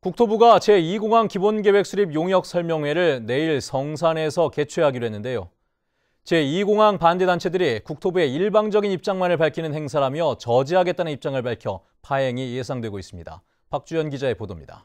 국토부가 제2공항 기본계획 수립 용역 설명회를 내일 성산에서 개최하기로 했는데요. 제2공항 반대단체들이 국토부의 일방적인 입장만을 밝히는 행사라며 저지하겠다는 입장을 밝혀 파행이 예상되고 있습니다. 박주연 기자의 보도입니다.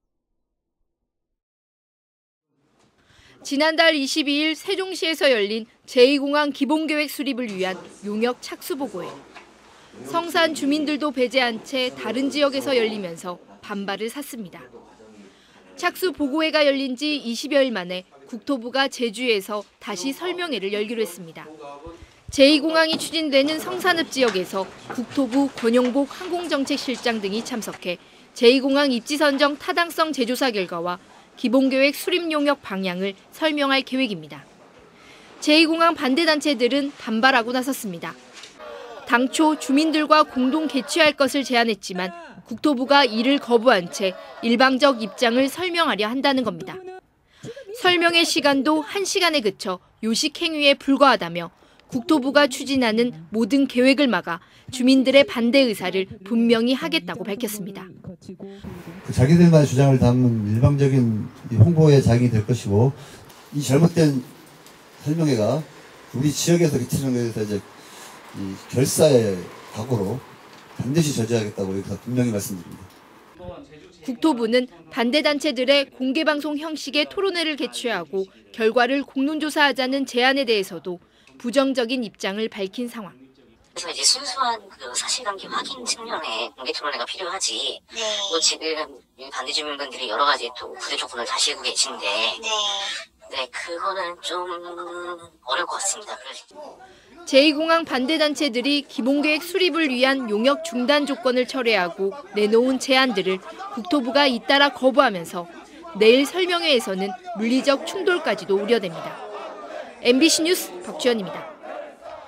지난달 22일 세종시에서 열린 제2공항 기본계획 수립을 위한 용역 착수보고회. 성산 주민들도 배제한 채 다른 지역에서 열리면서 반발을 샀습니다. 착수보고회가 열린 지 20여일 만에 국토부가 제주에서 다시 설명회를 열기로 했습니다. 제2공항이 추진되는 성산읍 지역에서 국토부 권영복 항공정책실장 등이 참석해 제2공항 입지 선정 타당성 재조사 결과와 기본계획 수립 용역 방향을 설명할 계획입니다. 제2공항 반대단체들은 반발하고 나섰습니다. 당초 주민들과 공동 개최할 것을 제안했지만 국토부가 이를 거부한 채 일방적 입장을 설명하려 한다는 겁니다. 설명의 시간도 1시간에 그쳐 요식행위에 불과하다며 국토부가 추진하는 모든 계획을 막아 주민들의 반대 의사를 분명히 하겠다고 밝혔습니다. 자기들만의 주장을 담은 일방적인 홍보의 자격이 될 것이고, 이 잘못된 설명회가 우리 지역에서 개최하는 것에 대해서 이제 이 결사의 각오로 반드시 저지하겠다고 여기서 분명히 말씀드립니다. 국토부는 반대단체들의 공개방송 형식의 토론회를 개최하고 결과를 공론조사하자는 제안에 대해서도 부정적인 입장을 밝힌 상황. 그래서 이제 순수한 그 사실관계 확인 측면에 공개 토론회가 필요하지. 네. 뭐 지금 반대 주민분들이 여러 가지 또 부대 조건을 다시고 계신데, 네, 그거는 좀 어려울 것 같습니다. 제2공항 반대단체들이 기본계획 수립을 위한 용역 중단 조건을 철회하고 내놓은 제안들을 국토부가 잇따라 거부하면서 내일 설명회에서는 물리적 충돌까지도 우려됩니다. MBC 뉴스 박주연입니다.